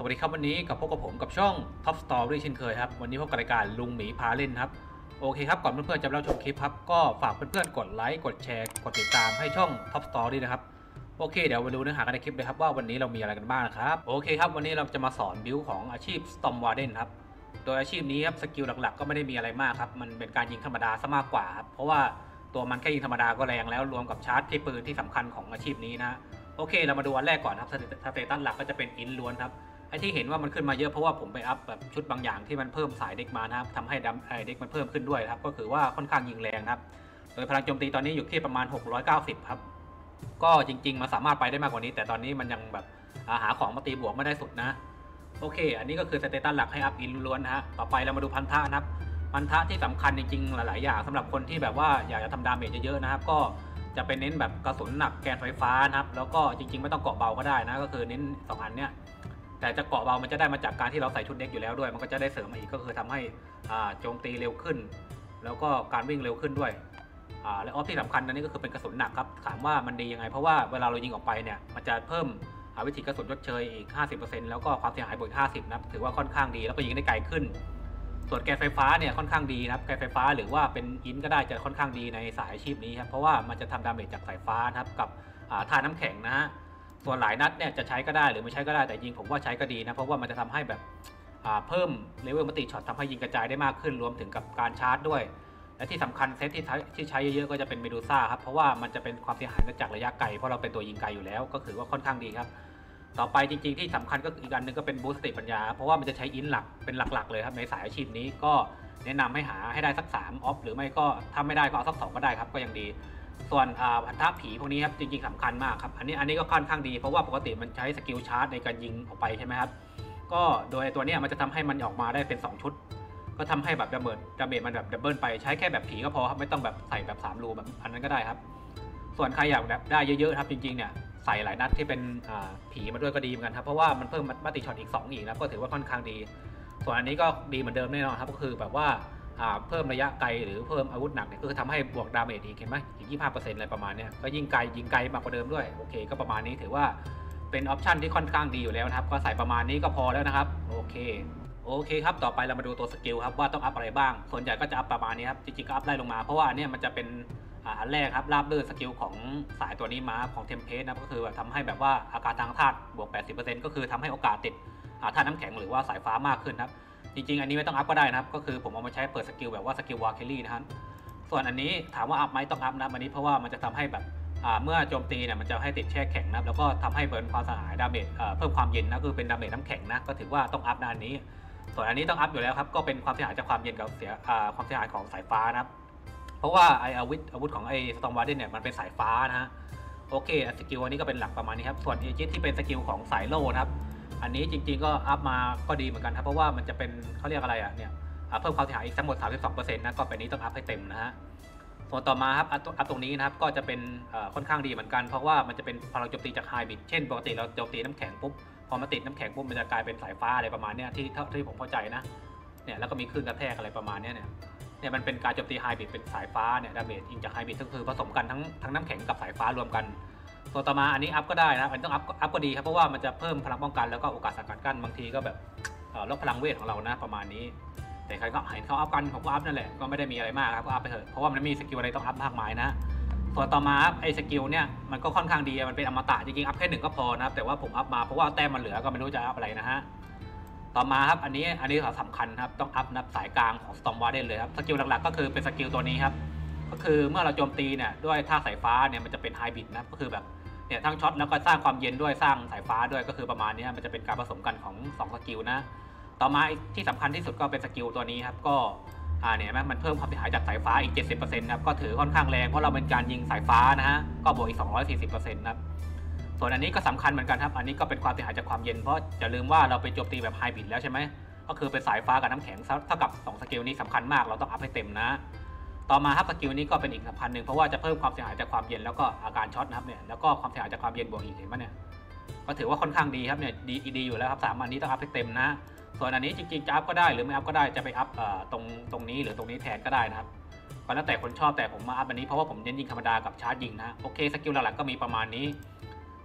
วัสดีครับวันนี้กับพวกกับผมกับช่อง Top Story เช่นเคยครับวันนี้พบกับรายการลุงหมีพาเล่นครับโอเคครับก่อนเพื่อนๆจะรับชมคลิปครับก็ฝากเพื่อนๆกดไลค์กดแชร์กดติดตามให้ช่อง Top Story นะครับโอเคเดี๋ยวมาดูเนื้อหากันในคลิปเลยครับว่าวันนี้เรามีอะไรกันบ้างนะครับโอเคครับวันนี้เราจะมาสอนบิลของอาชีพ Storm Warden ครับโดยอาชีพนี้ครับสกิลหลักๆก็ไม่ได้มีอะไรมากครับมันเป็นการยิงธรรมดาซะมากกว่าครับเพราะว่าตัวมันแค่ยิงธรรมดาก็แรงแล้วรวมกับชาร์จที่ปืนที่สำคัญของอาชีพนี้นะโอเคเรามาดูอันแรกก่อนครับสเตตัสหลักก็จะเป็นอินล้วนครับไอ้ที่เห็นว่ามันขึ้นมาเยอะเพราะว่าผมไปอัพแบบชุดบางอย่างที่มันเพิ่มสายเด็กมานะครับทำให้เด็กมันเพิ่มขึ้นด้วยครับก็คือว่าค่อนข้างยิงแรงครับโดยพลังโจมตีตอนนี้อยู่ที่ประมาณ690ครับก็จริงๆมันสามารถไปได้มากกว่านี้แต่ตอนนี้มันยังแบบหาของมาตีบวกไม่ได้สุดนะโอเคอันนี้ก็คือสเตตัสหลักให้อัพอินล้วนนะฮะต่อไปเรามาดูพันธะนะครับพันธะที่สำคัญจริงๆหลายๆอย่างสำหรับคนที่แบบว่าอยากจะทำดาเมจเยอะๆนะครับก็จะเป็นเน้นแบบกระสุนหนักแกนไฟฟ้านะครับแล้วก็จริงๆไม่ต้องเกาะเบาก็ได้นะก็คือเน้น2อันเนี้ยแต่จะเกาะเบามันจะได้มาจากการที่เราใส่ชุดเด็กอยู่แล้วด้วยมันก็จะได้เสริมมาอีกก็คือทำให้โจมตีเร็วขึ้นแล้วก็การวิ่งเร็วขึ้นด้วยและออฟที่สำคัญอันนี้ก็คือเป็นกระสุนหนักครับถามว่ามันดียังไงเพราะว่าเวลาเรายิงออกไปเนี่ยมันจะเพิ่มวิถีกระสุนชดเชยอีก 50% แล้วก็ความเสียหายบวก50นะถือว่าค่อนข้างดีแล้วก็ยิงได้ไกลขึ้นส่วนแกนไฟฟ้าเนี่ยค่อนข้างดีนะครับแกนไฟฟ้าหรือว่าเป็นอินก็ได้จะค่อนข้างดีในสายอาชีพนี้ครับเพราะว่ามันจะทำดาเมจจากสายฟ้านะครับกับท่าน้ำแข็งนะฮะส่วนหลายนัดเนี่ยจะใช้ก็ได้หรือไม่ใช้ก็ได้แต่ยิงผมว่าใช้ก็ดีนะเพราะว่ามันจะทำให้แบบเพิ่มเลเวลมัลติช็อตทำให้ยิงกระจายได้มากขึ้นรวมถึงกับการชาร์จด้วยและที่สำคัญเซตที่ใช้เยอะๆก็จะเป็นเมดูซ่าครับเพราะว่ามันจะเป็นความเสียหายจากระยะไกลเพราะเราเป็นตัวยิงไกลอยู่แล้วก็คือว่าค่อนข้างดีครับต่อไปจริงๆที่สำคัญก็อีกอันนึงก็เป็นบูสต์สติปัญญาเพราะว่ามันจะใช้อินหลักเป็นหลักๆเลยครับในสายอาชีพนี้ก็แนะนำให้หาให้ได้สัก3ออฟหรือไม่ก็ถ้าไม่ได้ก็เอาสัก2ก็ได้ครับก็ยังดีส่วนพันธะผีพวกนี้ครับจริงๆสำคัญมากครับอันนี้ก็ค่อนข้างดีเพราะว่าปกติมันใช้สกิลชาร์จในการยิงออกไปใช่ไหมครับก็โดยตัวนี้มันจะทำให้มันออกมาได้เป็น2ชุดก็ทำให้แบบดาเมจมันแบบดับเบิลไปใช้แค่แบบผีก็พอครับไม่ต้องแบบใส่แบบ3รูแบบอันนั้นก็ได้ครับส่วนใครอยากแบบได้เยอะๆครับจริงๆเนี่ยใส่หลายนัดที่เป็นผีมาด้วยก็ดีเหมือนกันครับเพราะว่ามันเพิ่มมัลติช็อตอีก2อีกนะก็ถือว่าค่อนข้างดีส่วนอันนี้ก็ดีเหมือนเดิมแน่นอนครับก็คือแบบว่าเพิ่มระยะไกลหรือเพิ่มอาวุธหนักเนี่ยก็คือทำให้บวกดาเมจอีกเห็นไหมอีก 25% อะไรประมาณนี้ก็ยิงไกลมากกว่าเดิมด้วยโอเคก็ประมาณนี้ถือว่าเป็นออปชันที่ค่อนข้างดีอยู่แล้วนะครับก็ใส่ประมาณนี้ก็พอแล้วนะครับโอเคครับต่อไปเรามาดูตัวสกิลครับว่าต้องอัพอะไรบ้างส่วนใหญ่ก็จะอัพประมาณนี้ครับจริงๆก็อัพไล่ลงมาเพราะว่าอันนี้มันจะเป็นอันแรกครับราบลื่นสกิลของสายตัวนี้มาของเทมเพลตนะก็คือทำให้แบบว่าอาการทางธาตุบวก 80% ก็คือทำให้โอกาสติดธาตุน้ำแข็งหรือว่าสายฟ้ามากขึ้นครับจริงๆอันนี้ไม่ต้องอัพก็ได้นะครับก็คือผมเอามาใช้เปิดสกิลแบบว่าสกิลวาร์เคลลี่นะครับส่วนอันนี้ถามว่าอัพไหมต้องอัพนะอันนี้เพราะว่ามันจะทำให้แบบเมื่อโจมตีเนี่ยมันจะให้ติดแช่แข็งนะแล้วก็ทำให้เบิร์นความเสียหายดาเมจเพิ่มความเย็นนะคือเป็นดาเมจน้ำแข็งนะก็ถือว่าต้องอัพด้านนี้ส่วนอันนี้ต้องอัพอยู่แล้วครับก็เป็นความเสียหายจากความเย็นกับความเสียหายของสายฟ้านะครับเพราะว่าไออาวุธของไอสตอมวาร์เดนเนี่ยมันเป็นสายฟ้านะฮะโอเคสกิลอันนี้ก็เป็นหลักประมาณนี้ครับส่วนเอจิตที่เป็นสกิลของสายโล่นะครับอันนี้จริงๆก็อัพมาก็ดีเหมือนกันครับเพราะว่ามันจะเป็นเขาเรียกอะไรเนี่ยเพิ่มความเสียหายอีกทั้งหมด 32% นะก็เป็นนี้ต้องอัพให้เต็มนะฮะส่วนต่อมาครับอัพตรงนี้นะครับก็จะเป็นค่อนข้างดีเหมือนกันเพราะว่ามันจะเป็นพลังโจมตีจากไฮบริดเช่นปกติเราโจมตีน้ำแข็งปุ๊บพอมาติดน้ำแข็งปุ๊บมันจะกลายเป็นสายฟ้าอะไรประมาณนี้ที่ผมเข้าใจนะเนี่ยแล้วก็มีคลื่นกระแทกอะไรประมาณนี้เนี่ยมันเป็นการโจมตีไฮบริดเป็นสายฟ้าเนี่ยดาเมจอิงจากไฮบริดก็คือผสมกันทั้งน้ำแข็งกับสายฟ้ารวมกันส่วนต่อมาอันนี้อัพก็ได้นะอันต้องอัพก็ดีครับเพราะว่ามันจะเพิ่มพลังป้องกันแล้วก็โอกาสสกัดกั้นบางทีก็แบบลดพลังเวทของเรานะประมาณนี้แต่ใครก็เห็นเขาอัพกันผมก็อัพนั่นแหละก็ไม่ได้มีอะไรมากครับก็อัพไปเถอะเพราะว่ามันไม่มีสกิลอะไรต้องอัพมากมายนะส่วนต่อมาไอ้สกิลเนี่ยมันก็ค่อนข้างดีมันเป็นอมตะจริงๆอัพแค่1ก็พอนะครับแต่ว่าผมอัพมาเพราะว่าแต้มมันเหลือก็ไม่รู้จะอัพอะไรนะฮะต่อมาครับอันนี้สำคัญครับต้องอัพนับสายกลางของ Storm Warden เลยครับสกิลหลักๆก็คือเป็นสกิลตัวนี้ครับก็คือเมื่อเราโจมตีเนี่ยด้วยท่าสายฟ้าเนี่ยมันจะเป็นไฮบริดนะก็คือแบบเนี่ยทั้งช็อตแล้วก็สร้างความเย็นด้วยสร้างสายฟ้าด้วยก็คือประมาณนี้มันจะเป็นการผสมกันของ2สกิลนะต่อมาที่สำคัญที่สุดก็เป็นสกิลตัวนี้ครับก็เนี่ยมันเพิ่มความเสียหายจากสายฟ้าอีก 70% ครับก็ถือค่อนข้างแรงเพราะเราเป็นการยิงสายฟ้านะฮะก็บวกอีก 240% นะครับส่วนอันนี้ก็สำคัญเหมือนกันครับอันนี้ก็เป็นความเสียหายจากความเย็นเพราะอย่าลืมว่าเราไปโจมตีแบบไฮบริดแล้วใช่ไหมก็คือเป็นสายฟ้ากับน้ำแข็งเท่ากับ2สกิลนี้สำคัญมากเราต้องอัพให้เต็มนะต่อมาครับสกิลนี้ก็เป็นอีกสำคัญหนึ่งเพราะว่าจะเพิ่มความเสียหายจากความเย็นแล้วก็อาการช็อตนะครับเนี่ยแล้วก็ความเสียหายจากความเย็นบวกอีกเห็นไหมเนี่ยก็ถือว่าค่อนข้างดีครับเนี่ยดีอยู่แล้วครับ3อันนี้ต้องอัพให้เต็มนะส่วนอันนี้จริงๆจะอัพก็ได้หรือไม่อัพก็ได้จะไปอัพตรงนี้หรือตรงนี้แทนก็ได้นะครับก็แล้วแต่คนชอบแต่ผมมาอัพอันนี้เพราะว่าผมเน้นยิงธรรมดากับชาร์จยิงนะโอเคสกิลหลักๆก็มีประมาณนี้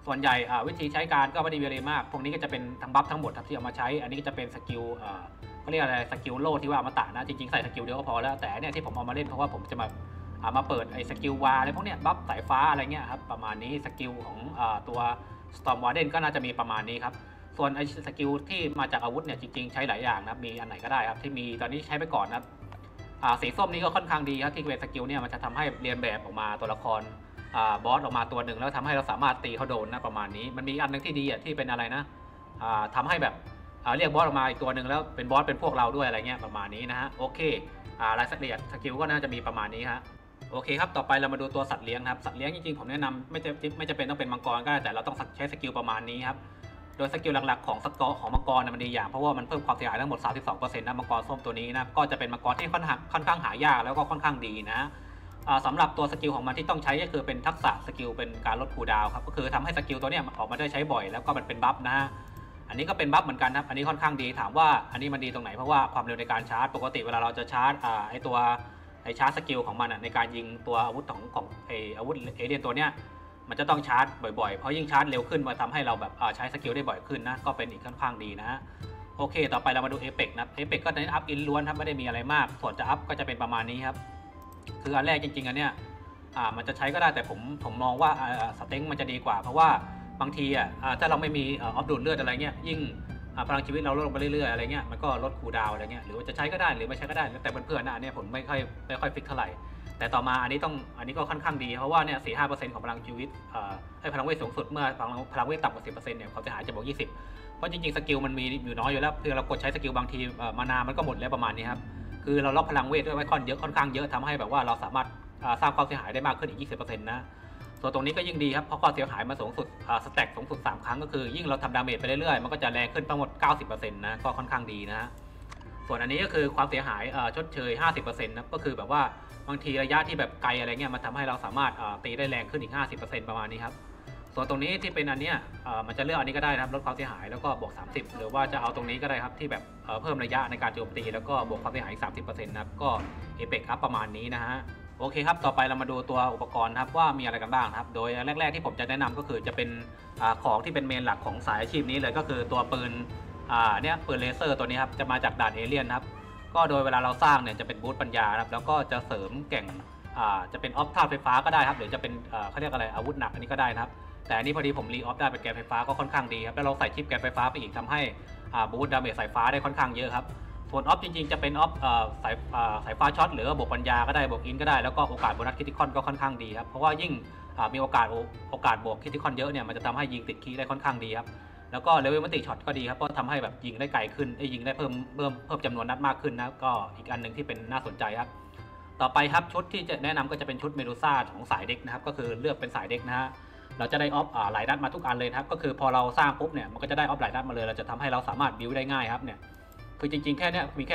ส่วนใหญ่วิธีใช้การก็ไม่ได้มีอะไรมากพวกนี้ก็จะเป็นทั้งบัฟทั้งหมดที่เอามาใช้อันนี้ก็จะเป็นสกิลเขาเรียกอะไรสกิลโล่ที่ว่าอมตะนะจริงๆใส่สกิลเดียวก็พอแล้วแต่เนี่ยที่ผมเอามาเล่นเพราะว่าผมจะมาเปิดไอ้สกิลวาอะไรพวกเนี้ยบัฟสายฟ้าอะไรเงี้ยครับประมาณนี้สกิลของตัว Storm Warden ก็น่าจะมีประมาณนี้ครับส่วนไอ้สกิลที่มาจากอาวุธเนี่ยจริงๆใช้หลายอย่างนะมีอันไหนก็ได้ครับที่มีตอนนี้ใช้ไปก่อนนะสีส้มนี่ก็ค่อนข้างดีครับที่เป็นสกิลเนี่ยมันจะทำให้เรียนแบบออกมาตัวละครบอสออกมาตัวหนึ่งแล้วทำให้เราสามารถตีเขาโดนนะประมาณนี้มันมีอันนึงที่ดีที่เป็นอะไรนะทำให้แบบเรียกบอสออกมาอีกตัวหนึ่งแล้วเป็นบอสเป็นพวกเราด้วยอะไรเงี้ยประมาณนี้นะฮะโอเครายละเอียดสกิลก็น่าจะมีประมาณนี้ฮะโอเคครับต่อไปเรามาดูตัวสัตว์เลี้ยงครับสัตว์เลี้ยงจริงๆผมแนะนำไม่จำเป็นต้องเป็นมังกรก็ได้แต่เราต้องใช้สกิลประมาณนี้ครับโดยสกิลหลักๆของของมังกรมันดีอย่างเพราะว่ามันเพิ่มความเสียหายทั้งหมด 32% นะมังกรส้มตัวนี้นะก็จะเป็นมังกรที่ค่อนข้างหายากแล้วก็ค่อนข้างดีนะสำหรับตัวสกิลของมันที่ต้องใช้ก็คือเป็นทักษะสกิลเป็นการลดคูลดาวน์ครับก็คือทำให้สกิลตัวนี้ออกมาได้ใช้บ่อยแล้วก็มันเป็นบัฟนะฮะอันนี้ก็เป็นบัฟเหมือนกันครับอันนี้ค่อนข้างดีถามว่าอันนี้มันดีตรงไหนเพราะว่าความเร็วในการชาร์จปกติเวลาเราจะชาร์จไอชาร์จสกิลของมันในการยิงตัวอาวุธของอาวุธเอเลี่ยนตัวเนี้ยมันจะต้องชาร์จบ่อยๆเพราะยิ่งชาร์จเร็วขึ้นมันทำให้เราแบบใช้สกิลได้บ่อยขึ้นนะก็เป็นอีกค่อนข้างดีนะฮะโอเคต่อไปเรามาดูเอเปกนะเอเปกก็เน้นอัพอินล้วนครับไม่ได้มีอะไรมากส่วนจะอัพก็จะเป็นประมาณนี้ครับคืออันแรกจริงๆอันเนี้ยมันจะใช้ก็ได้แต่ผมมองว่าสเต็งมันจะดีกว่าเพราะว่าบางทีถ้าเราไม่มีออฟดูดเลือดอะไรเงี้ยยิ่งพลังชีวิตเราลดลงไปเรื่อยๆอะไรเงี้ยมันก็ลดคูลดาวน์อะไรเงี้ยหรือว่าจะใช้ก็ได้หรือไม่ใช้ก็ได้แต่เพื่อนๆนะอันนี้ผมไม่ค่อยฟิกเท่าไหร่แต่ต่อมาอันนี้ก็ค่อนข้างดีเพราะว่าเนี่ย 4-5% ของพลังชีวิตให้พลังเวทสูงสุดเมื่อพลังเวทต่ำกว่า 10% เนี่ยความเสียหายจะบวก 20เพราะจริงๆสกิลมันมีอยู่น้อยอยู่แล้วเพื่อเรากดใช้สกิลบางทีมานามันก็หมดแล้วประมาณนี้ครับคือเราล็อกพลังเวทด้วยไว้ค่อนข้างเยอะทำให้แบบว่าเราสามารถสร้างความเสียหายได้มากขึ้นอีก 20% นะส่วนตรงนี้ก็ยิ่งดีครับเพราะความเสียหายมาสูงสุดสแต็กสูงสุด3ครั้งก็คือยิ่งเราทำดาเมจไปเรื่อยๆมันก็จะแรงขึ้นทั้งหมด 90% นะก็ค่อนข้างดีนะส่วนอันนี้ก็คือความเสียหายชดเชย 50% นะก็คือแบบว่าบางทีระยะที่แบบไกลอะไรเงี้ยมันทำให้เราสามารถตีได้แรงขึ้นอีก 50% ประมาณนี้ครับส่วนตรงนี้ที่เป็นอันเนี้ยมันจะเลือกอันนี้ก็ได้นะครับลดความเสียหายแล้วก็บวก30หรือว่าจะเอาตรงนี้ก็ได้ครับที่แบบเพิ่มระยะในการโจมตีแล้วก็บวกความเสียหาย 30% นะครับก็เอเปกอัพประมาณนี้นะฮะโอเคครับต่อไปเรามาดูตัวอุปกรณ์ครับว่ามีอะไรกันบ้างครับโดยแรกๆที่ผมจะแนะนำก็คือจะเป็นของที่เป็นเมนหลักของสายอาชีพนี้เลยก็คือตัวปืนเนี่ยปืนเลเซอร์ตัวนี้ครับจะมาจากด่านเอเลี่ยนครับก็โดยเวลาเราสร้างเนี่ยจะเป็นบูทปัญญาครับแล้วก็จะเสริมแก่งจะเป็นออฟธาตุไฟฟ้าก็ได้ครับหรือจะเป็นเขาเรียกอะไรอาวุธหนักอันนี้ก็ได้นะครับแต่อันนี้พอดีผมรีออฟได้เป็นแกนไฟฟ้าก็ค่อนข้างดีครับแล้วเราใส่ชิปแกนไฟฟ้าไปอีกทำให้บูทดาเมจสายฟ้าได้ค่อนข้างเยอะครับส่วนออฟจริงๆจะเป็นออฟสายฟ้าช็อตหรือบวกปัญญาก็ได้บวกอินก็ได้แล้วก็โอกาสโบนัสคริติคอนก็ค่อนข้างดีครับเพราะว่ายิ่งมีโอกาสบวกคริติคอนเยอะเนี่ยมันจะทำให้ยิงติดคีย์ได้ค่อนข้างดีครับแล้วก็เลเวลมัลติช็อตก็ดีครับเพราะทำให้แบบยิงได้ไกลขึ้นยิงได้เพิ่มจำนวนนัดมากขึ้นนะก็อีกอันหนึ่งที่เป็นน่าสนใจครับต่อไปครับชุดที่จะแนะนำก็จะเป็นชุดเมดูซ่าของสายเด็กนะครับก็คือเลือกเป็นสายเด็กนะฮะเราจะได้ออฟหลายนัดมาทุกอันเลยครับก็คือพอเราสร้างปุ๊บเนี่ยมันก็จะได้ออฟหลายนัดมาเลยเราจะทำให้เราสามารถบิวได้ง่ายครับเนี่ยคือจริงๆแค่นี้มีแค่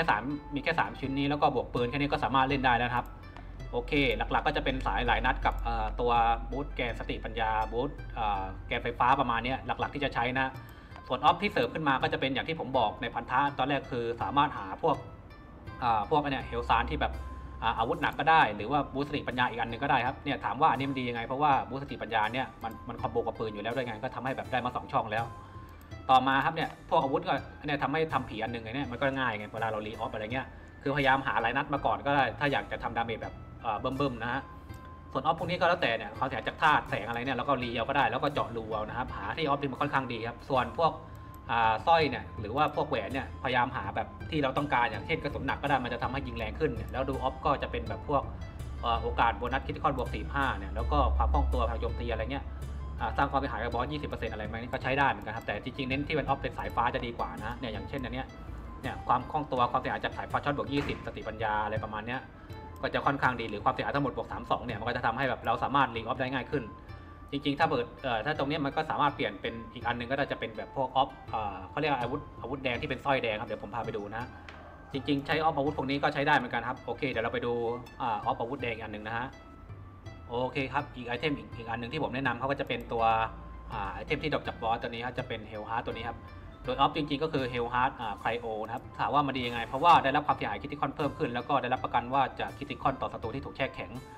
3ชิ้นนี้แล้วก็บวกปืนแค่นี้ก็สามารถเล่นได้แล้วครับโอเคหลักๆก็จะเป็นสายหลายนัดกับตัวบูทแกนสติปัญญาบูทแกนไฟฟ้าประมาณนี้หลักๆที่จะใช้นะส่วนออฟที่เสริมขึ้นมาก็จะเป็นอย่างที่ผมบอกในพันธะตอนแรกคือสามารถหาพวกเนี่ยเฮลซานที่แบบอาวุธหนักก็ได้หรือว่าบูสติปัญญาอีกอันนึงก็ได้ครับเนี่ยถามว่าอันนี้มันดียังไงเพราะว่าบูสติปัญญาเนี่ยมันคอมโบกับปืนอยู่แล้วด้วยไงก็ทำให้แบบได้มา2ช่องแล้วต่อมาครับเนี่ยพวกอาวุธก็เนี่ยทำให้ทำผีอันหนึ่งเนี่ยมันก็ง่ายไงเวลาเรารีออฟอะไรเงี้ยคือพยายามหาหลายนัดมาก่อนก็ได้ถ้าอยากจะทำดาเมจแบบเบิ่มๆนะฮะส่วนออฟพวกนี้ก็แล้วแต่เนี่ยเขาเสียจากธาตุแสงอะไรเนี่ยแล้วก็รีเอาก็ได้แล้วก็เจาะรูเอานะครับหาที่ออฟที่มันค่อนข้างดีครับส่วนพวกสร้อยเนี่ยหรือว่าพวกแหวนเนี่ยพยายามหาแบบที่เราต้องการอย่างเช่นกระสุนหนักก็ได้มันจะทำให้ยิงแรงขึ้นเนี่ยแล้วดูออฟก็จะเป็นแบบพวกโอกาสโบนัสคริติคอลบวก45เนี่ยแล้วก็ความคล่องตัวพลังโจมตีอะไรเงี้ยสร้างความเสียหายกับบอส 20% อะไรไหมก็ใช้ได้เหมือนกันครับแต่จริงๆเน้นที่เป็นออฟเป็นสายฟ้าจะดีกว่านะเนี่ยอย่างเช่นอันเนี้ยเนี่ยความคล่องตัวความเสียหายจากสายฟ้าช็อตบวก20สติปัญญาอะไรประมาณเนี้ยก็จะค่อนข้างดีหรือความเสียหายทั้งหมดบวก32เนี่ยมันก็จะทำให้แบบเราสามารถรีออฟได้ง่ายขึ้นจริงๆถ้าถ้าตรงนี้มันก็สามารถเปลี่ยนเป็นอีกอันนึงก็จะเป็นแบบพวกออฟเขาเรียกอาวุธแดงที่เป็นสร้อยแดงครับเดี๋ยวผมพาไปดูนะจริงๆใช้ออฟอาวุธพวกนี้ก็ใช้ได้เหมือนกันครับโอเคเดี๋ยวเราไปดูออฟอาวุธแดงอันหนึ่งนะฮะโอเคครับอีกไอเทมอีกอันหนึ่งที่ผมแนะนำเขาก็จะเป็นตัวไอเทมที่ดรอปจากบอสตัวนี้ครับจะเป็นเฮลฮาร์ดตัวนี้ครับโดยออฟจริงๆก็คือเฮลฮาร์ดไพโอนะครับถามว่ามันดียังไงเพราะว่าได้รับความเสียหายคริติคอนเพิ่มขึ้นแล้วก็ได้รับประกันว่าจะคริติคอนต่อศัตรูที่ถูกแช่แข็ง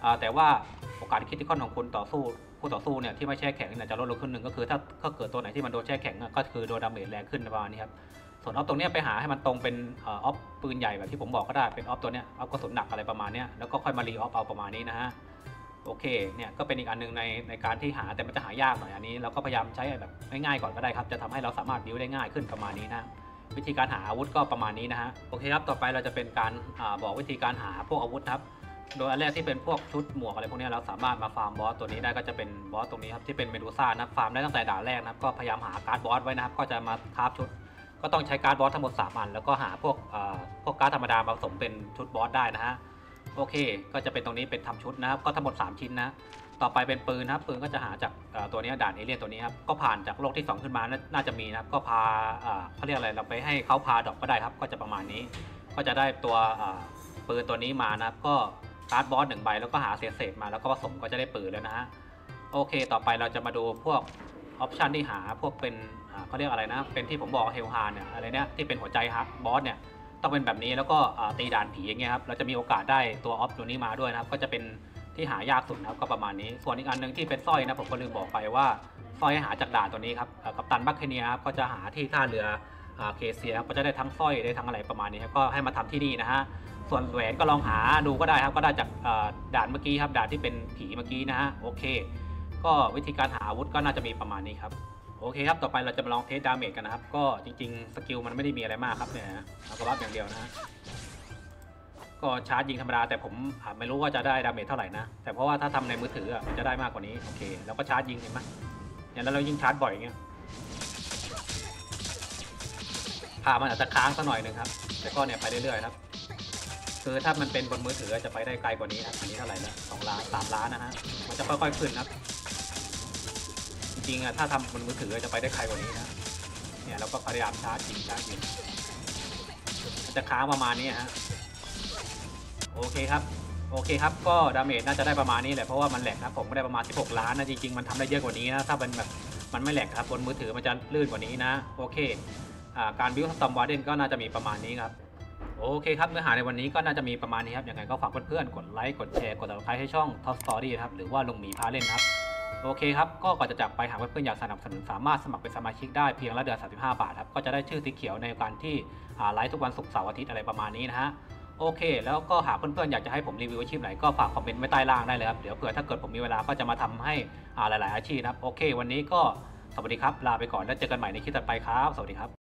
แต่ว่าโอกาสคริติคอลของคุณคู่ต่อสู้เนี่ยที่ไม่แช่แข็งเนี่ยจะลดลงครึ่งหนึ่งก็คือถ้าเกิดตัวไหนที่มันโดนแช่แข็งก็คือโดนดาเมจแรงขึ้นประมาณนี้ครับส่วนออฟตรงนี้ไปหาให้มันตรงเป็นออฟปืนใหญ่แบบที่ผมบอกก็ได้เป็นออฟตัวเนี้ยออฟกระสุนหนักอะไรประมาณนี้แล้วก็ค่อยมารีออฟเอาประมาณนี้นะฮะโอเคเนี่ยก็เป็นอีกอันนึงในการที่หาแต่มันจะหายากหน่อยอันนี้เราก็พยายามใช้แบบง่ายๆก่อนก็ได้ครับจะทำให้เราสามารถบิวได้ง่ายขึ้นประมาณนี้นะวิธีการหาอาวุธก็ประมาณนี้นะฮะโอเคครับต่อไปเราจะเป็นการบอกวิธีการหาพวกอาวุธครับโดยอันแรกที่เป็นพวกชุดหมวกอะไรพวกนี้เราสามารถมาฟาร์มบอสตัวนี้ได้ก็จะเป็นบอสตรงนี้ครับที่เป็นเมดูซ่านะฟาร์มได้ตั้งแต่ด่านแรกนะครับก็พยายามหาการ์ดบอสไว้นะครับก็จะมาคราฟชุดก็ต้องใช้การ์ดบอสทั้งหมด3 อันแล้วก็หาพวกการ์ดธรรมดามาผสมเป็นชุดบอสได้นะฮะโอเคก็จะเป็นตรงนี้เป็นทำชุดนะครับก็ทั้งหมด3 ชิ้นนะต่อไปเป็นปืนครับปืนก็จะหาจากตัวนี้ด่านเอเลี่ยนตัวนี้ครับก็ผ่านจากโลกที่2ขึ้นมาน่าจะมีนะครับก็พาเขาเรียกอะไรเราไปให้เขาพาดอกก็ได้ครับก็จะประมาณนี้ก็จะได้ตัวปืนตัวนี้มานะครับก็การ์ดบอส1 ใบแล้วก็หาเศษมาแล้วก็ผสมก็จะได้ปืนแล้วนะฮะโอเคต่อไปเราจะมาดูพวกออปชันที่หาพวกเป็นเขาเรียกอะไรนะเป็นที่ผมบอกเฮลฮาร์เนี่ยอะไรเนี่ยที่เป็นหัวใจฮักบอสเนี่ยต้องเป็นแบบนี้แล้วก็ตีด่านผีอย่างเงี้ยครับเราจะมีโอกาสได้ตัวออฟตัวนี้มาด้วยนะครับก็จะเป็นที่หายากสุดนะครับก็ประมาณนี้ส่วนอีกอันหนึ่งที่เป็นสร้อยนะผมก็ลืมบอกไปว่าสร้อยหาจากด่านตัวนี้ครับกัปตันบัคเคเนียครับก็จะหาที่ท่าเรือเคเซียก็จะได้ทั้งสร้อยได้ทั้งอะไรประมาณนี้ครับก็ให้มาทำที่นี่นะฮะส่วนแหวนก็ลองหาดูก็ได้ครับก็ได้จากด่านเมื่อกี้ครับด่านที่เป็นผีเมื่อกี้นะฮะโอเคก็วิธีการหาอาวุธก็น่าจะมีประมาณนี้ครับโอเคครับต่อไปเราจะมาลองเทสดาเมจกันนะครับก็จริงๆสกิลมันไม่ได้มีอะไรมากครับเนี่ยเอากระบับอย่างเดียวนะฮะก็ชาร์จยิงธรรมดาแต่ผมไม่รู้ว่าจะได้ดาเมจเท่าไหร่นะแต่เพราะว่าถ้าทำในมือถือมันจะได้มากกว่านี้โอเคแล้วก็ชาร์จยิงเห็นไหมอย่างนั้นเรายิงชาร์จบ่อยอย่างเงี้ยผ่ามันอาจจะค้างสักหน่อยหนึ่งครับแต่ก็เนี่ยไปเรื่อยๆครับคือถ้ามันเป็นบนมือถือจะไปได้ไกลกว่านี้ครับอันนี้เท่าไหร่แล้ว2 ล้าน3 ล้านนะฮะมันจะค่อยๆขึ้นครับจริงๆถ้าทำบนมือถือจะไปได้ไกลกว่านี้นะเนี่ยเราก็พยายามชาร์จยิงมันจะค้างประมาณนี้ฮะโอเคครับก็ดาเมจน่าจะได้ประมาณนี้แหละเพราะว่ามันแหลกครับผมก็ได้ประมาณ16 ล้านนะจริงๆมันทำได้เยอะกว่านี้นะถ้าเป็นแบบมันไม่แหลกครับบนมือถือมันจะลื่นกว่านี้นะโอเคการบิวสตอมวาร์เดนก็น่าจะมีประมาณนี้ครับโอเคครับเนื้อหาในวันนี้ก็น่าจะมีประมาณนี้ครับยังไงก็ฝากเพื่อนๆกดไลค์กดแชร์กดติดตามให้ช่อง Top Story ครับหรือว่าลุงหมีพาเล่นครับโอเคครับก็ก่อนจะจากไปหากเพื่อนๆอยากสนับสนุนสามารถสมัครเป็นสมาชิกได้เพียงละเดือน35 บาทครับก็จะได้ชื่อสีเขียวในการที่ไลฟ์ทุกวันศุกร์เสาร์อาทิตย์อะไรประมาณนี้นะฮะโอเคแล้วก็หากเพื่อนๆอยากจะให้ผมรีวิวอาชีพไหนก็ฝากคอมเมนต์ไว้ใต้ล่างได้เลยครับเดี๋ยวเผื่อถ้าเกิดผมมีเวลาก็จะมาทำให้หลายๆอาชีพนะครับโอเควันนี้ก็สวัสดีครับลาไปก่อนแล้วเจอกันใหม่ในคลิปต่อไปครับสวัสดีครับ